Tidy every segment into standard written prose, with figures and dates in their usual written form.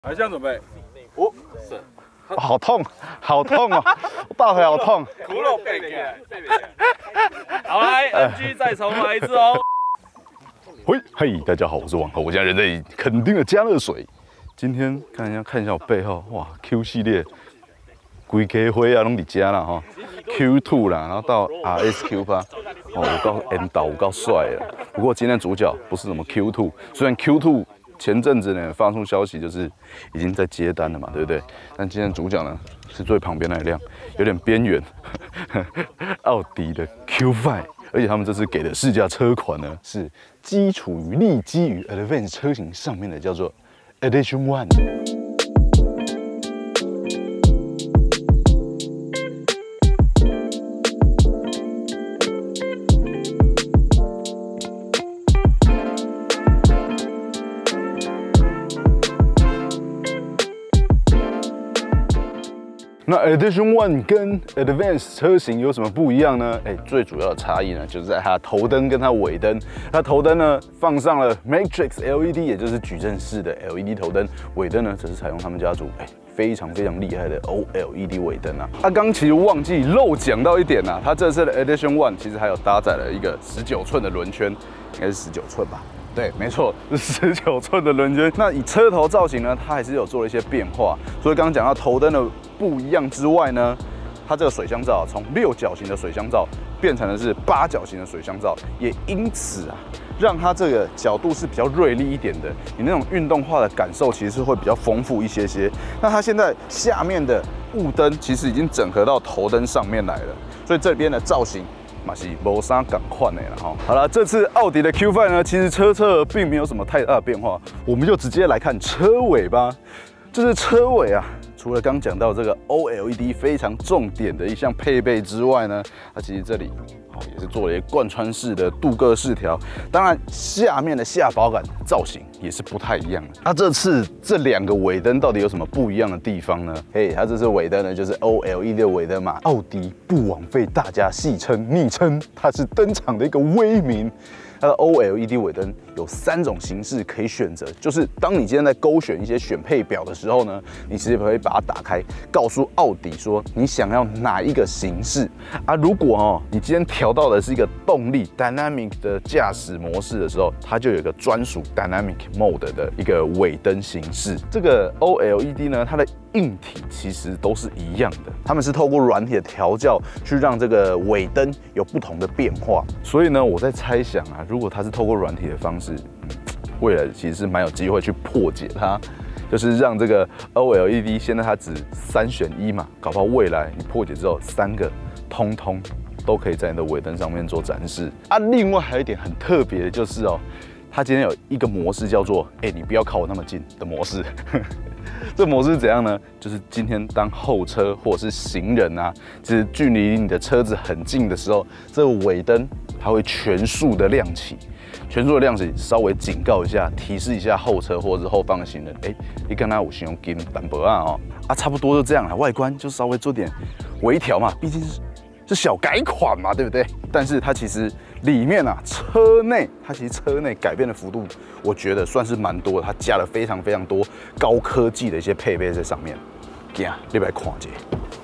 还这样准备。哦，是。 哦、好痛，好痛哦！我大腿好痛。 骨肉背起来，好来 ，NG 再重来一次哦。 嘿，大家好，我是王后，我现在人在垦丁的佳乐水。今天看一下我背后，哇 ，Q 系列，规家伙啊，拢伫遮啦哈 ，Q2 啦，然后到 RSQ8，哦，我够 N 导，我够帅了。不过今天主角不是什么 Q2，虽然 Q2 前阵子呢发出消息就是已经在接单了嘛，对不对？但今天主角呢是最旁边那一辆，有点边缘，奥迪的 Q5。而且他们这次给的试驾车款呢，是立基于 Advance 车型上面的，叫做 Edition One。那 Edition One 跟 Advance 车型有什么不一样呢？最主要的差异呢，就是在它头灯跟它尾灯。它头灯呢放上了 Matrix LED， 也就是矩阵式的 LED 头灯；尾灯呢则是采用他们家族非常厉害的 OLED 尾灯啊。刚其实忘记漏讲到一点啊，它这次的 Edition One 其实还有搭载了一个19寸的轮圈，应该是19寸吧。对，没错，是19寸的轮圈。那以车头造型呢，它还是有做了一些变化。所以刚刚讲到头灯的不一样之外呢，它这个水箱罩从6角形的水箱罩变成了是8角形的水箱罩，也因此啊，让它这个角度是比较锐利一点的。你那种运动化的感受其实是会比较丰富一些些。那它现在下面的雾灯其实已经整合到头灯上面来了，所以这边的造型嘛是无啥赶快的啦哈。好了，这次奥迪的 Q5 呢，其实车并没有什么太大的变化，我们就直接来看车尾吧。这是车尾啊，除了刚讲到这个 OLED 非常重点的一项配备之外呢，它其实这里也是做了一个贯穿式的镀铬饰条。当然，下面的下保杆造型也是不太一样的。它这次这2个尾灯到底有什么不一样的地方呢？它这次尾灯呢就是 OLED 的尾灯嘛。奥迪不枉费大家昵称它是登场的一个威名。它的 OLED 尾灯有3种形式可以选择，就是当你今天在勾选一些选配表的时候呢，你直接可以把它打开，告诉奥迪说你想要哪一个形式啊。如果你今天调到的是一个动力 Dynamic 的驾驶模式的时候，它就有一个专属 Dynamic Mode 的一个尾灯形式。这个 OLED 呢，它的硬体其实都是一样的，他们是透过软体的调教去让这个尾灯有不同的变化。所以呢，我在猜想啊，如果它是透过软体的方式，未来其实是蛮有机会去破解它，就是让这个 OLED 现在它只3选1嘛，搞不好未来你破解之后3个通通都可以在你的尾灯上面做展示啊。另外还有一点很特别的就是它今天有一个模式叫做你不要靠我那么近的模式。这模式是怎样呢？就是今天当后车或者是行人啊，其实距离你的车子很近的时候，这个尾灯它会全速的亮起。全速的亮起，稍微警告一下，提示一下后车或者是后方的行人，你刚刚有使用金淡薄啊差不多就这样了。外观就稍微做点微调嘛，毕竟是小改款嘛，对不对？但是它其实里面啊，它其实车内改变的幅度，我觉得算是蛮多的。它加了非常多高科技的一些配备在上面。你来看一下。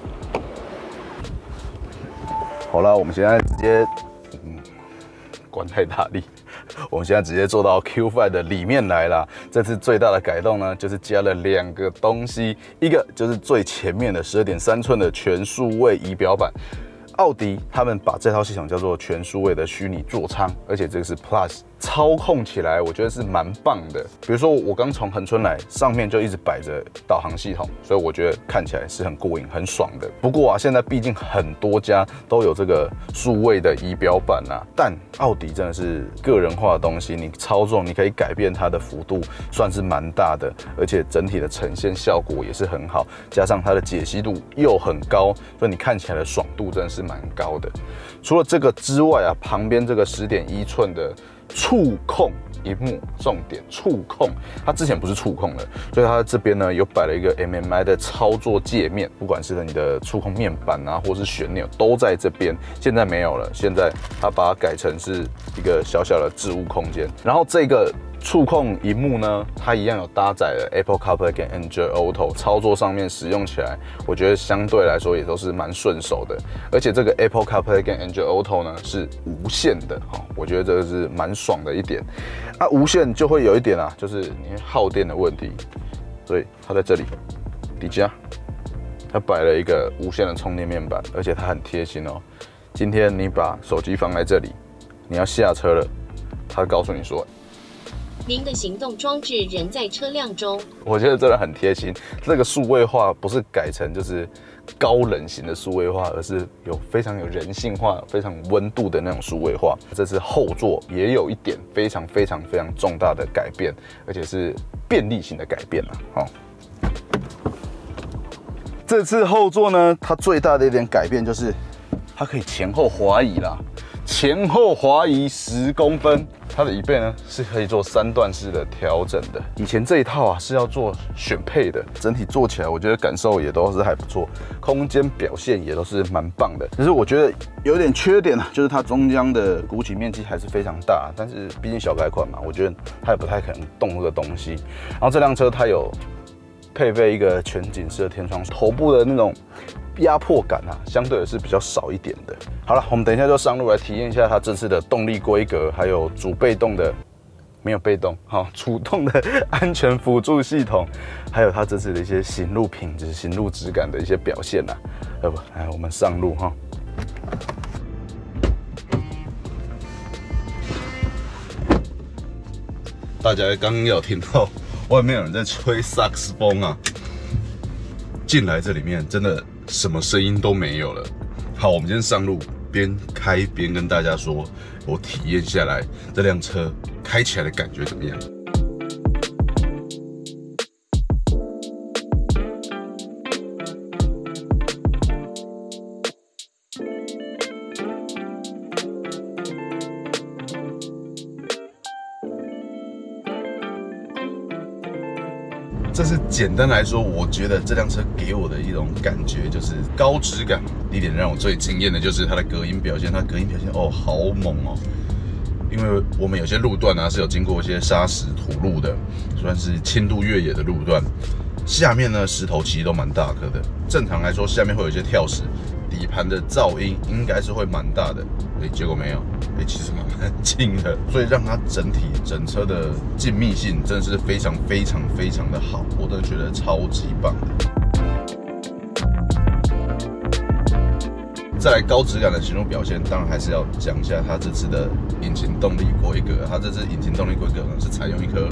好了，我们现在直接，关太大力。我们现在直接坐到 Q5 的里面来了。这次最大的改动呢，就是加了2个东西，一个就是最前面的12.3寸的全数位仪表板。奥迪他们把这套系统叫做全数位的虚拟座舱，而且这个是 Plus， 操控起来我觉得是蛮棒的。比如说我刚从恒春来，上面就一直摆着导航系统，所以我觉得看起来是很过瘾、很爽的。不过现在毕竟很多家都有这个数位的仪表板啊，但奥迪真的是个人化的东西，你操纵你可以改变它的幅度，算是蛮大的，而且整体的呈现效果也是很好，加上它的解析度又很高，所以你看起来的爽度真的是蛮高的。除了这个之外啊，旁边这个10.1寸的触控萤幕，重点触控，它之前不是触控的，所以它这边呢有摆了一个 MMI 的操作界面，不管是你的触控面板啊，或是旋钮都在这边。现在没有了，现在它把它改成是一个小小的置物空间。然后这个触控萤幕呢，它一样有搭载了 Apple CarPlay 跟 Android Auto， 操作上面使用起来，我觉得相对来说也都是蛮顺手的。而且这个 Apple CarPlay 跟 Android Auto 呢是无线的，我觉得这个是蛮爽的一点。啊，无线就会有一点啊，就是你耗电的问题，所以它在这里底下，它摆了一个无线的充电面板，而且它很贴心哦。今天你把手机放在这里，你要下车了，它告诉你说。 您的行动装置仍在车辆中。 我觉得真的很贴心。这个数位化不是改成就是高冷型的数位化，而是非常有人性化、非常温度的那种数位化。这次后座也有一点非常重大的改变，而且是便利性的改变啊。这次后座呢，它最大的一点改变就是它可以前后滑移啦。前后滑移10公分，它的椅背呢是可以做3段式的调整的。以前这一套啊是要做选配的，整体做起来我觉得感受也都是还不错，空间表现也都是蛮棒的。只是我觉得有点缺点啊，就是它中央的鼓起面积还是非常大，但是毕竟小改款嘛，我觉得它也不太可能动这个东西。然后这辆车它有配备一个全景式的天窗，头部的那种压迫感啊，相对的是比较少一点的。好了，我们等一下就上路来体验一下它这次的动力规格，还有主被动的没有被动，主动的安全辅助系统，还有它这次的一些行路品质、行路质感的一些表现啊。要不，来我们上路哈。大家刚刚有听到外面有人在吹萨克斯风啊？进来这里面真的什么声音都没有了。好，我们今天上路边开边跟大家说，我体验下来这辆车开起来的感觉怎么样？这是简单来说，我觉得这辆车给我的一种感觉就是高质感。第一点让我最惊艳的就是它的隔音表现，它隔音表现哦好猛哦！因为我们有些路段啊是有经过一些砂石土路的，算是轻度越野的路段，下面呢石头其实都蛮大颗的。正常来说，下面会有一些跳石，底盘的噪音应该是会蛮大的。结果没有，其实蛮静的，所以让它整车的静谧性真的是非常的好，我真的觉得超级棒的。再来高质感的行路表现，当然还是要讲一下它这次的引擎动力规格。它这次引擎动力规格呢是采用一颗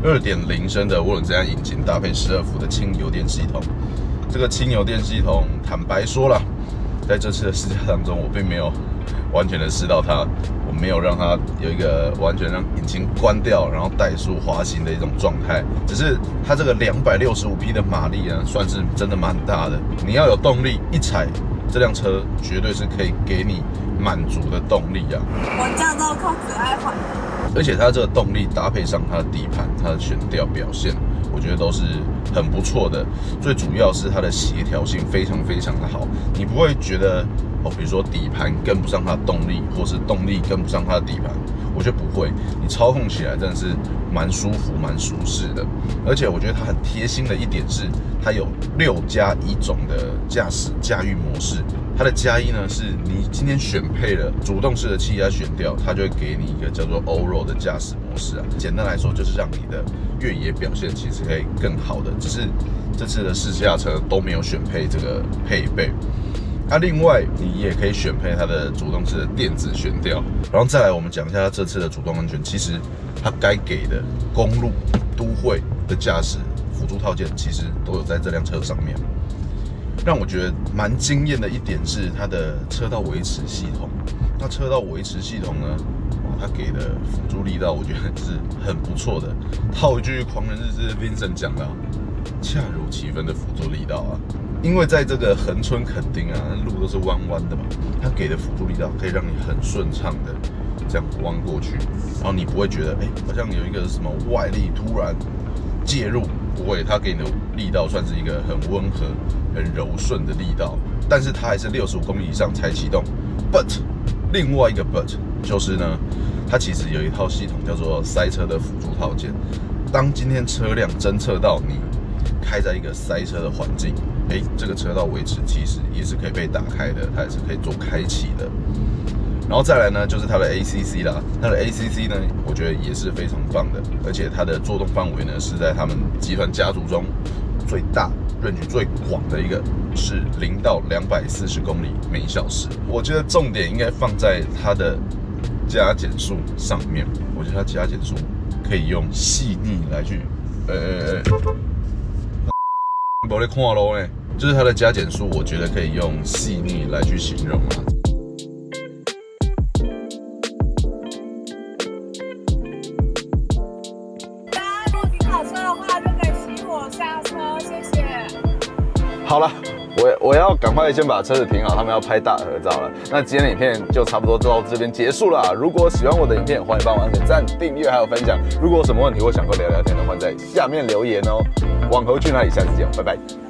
2.0升的涡轮增压引擎，搭配12伏的轻油电系统。这个轻油电系统，坦白说啦，在这次的试驾当中，我并没有完全的试到它，我没有让它有一个完全让引擎关掉，然后怠速滑行的一种状态。只是它这个265匹的马力呢，算是真的蛮大的。你要有动力，一踩这辆车绝对是可以给你满足的动力啊！ 我驾照靠可爱换， 而且它这个动力搭配上它的底盘、它的悬吊表现，我觉得都是很不错的。最主要是它的协调性非常的好，你不会觉得比如说底盘跟不上它的动力，或是动力跟不上它的底盘，我觉得不会。你操控起来真的是蛮舒服、蛮舒适的。而且我觉得它很贴心的一点是，它有6+1种的驾驭模式。它的+1呢，是你今天选配了主动式的气压悬吊，它就会给你一个叫做 Allroad 的驾驶模式啊。简单来说，就是让你的越野表现其实可以更好的。只是这次的试驾车都没有选配这个配备。另外你也可以选配它的主动式的电子悬吊。然后再来，我们讲一下它这次的主动安全。其实它该给的公路、都会的驾驶辅助套件，其实都有在这辆车上面。让我觉得蛮惊艳的一点是它的车道维持系统。那车道维持系统呢，它给的辅助力道，我觉得是很不错的。套一句狂人日志 Vincent 讲的，恰如其分的辅助力道啊。因为在这个恒春垦丁啊，路都是弯弯的嘛，它给的辅助力道可以让你很顺畅的这样弯过去，然后你不会觉得好像有一个什么外力突然介入，不会，它给你的力道算是一个很温和、很柔顺的力道，但是它还是65公里以上才启动。But 另外一个 but 就是呢， 它其实有一套系统叫做塞车的辅助套件。当今天车辆侦测到你开在一个塞车的环境，这个车道位置其实也是可以被打开的，它也是可以做开启的。然后再来呢，就是它的 ACC 啦，它的 ACC 呢，我觉得也是非常棒的，而且它的作动范围呢是在他们集团家族中最大、range最广的一个，是0到240公里每小时。我觉得重点应该放在它的加减速上面，我觉得它加减速可以用细腻来去，没在看咯呢，就是它的加减速，我觉得可以用细腻来去形容啦。好了，我要赶快先把车子停好，他们要拍大合照了。那今天的影片就差不多到这边结束了。如果喜欢我的影片，欢迎帮我按个赞、订阅还有分享。如果有什么问题或想跟我聊聊天的，欢迎在下面留言哦。网猴去哪里？下次见，拜拜。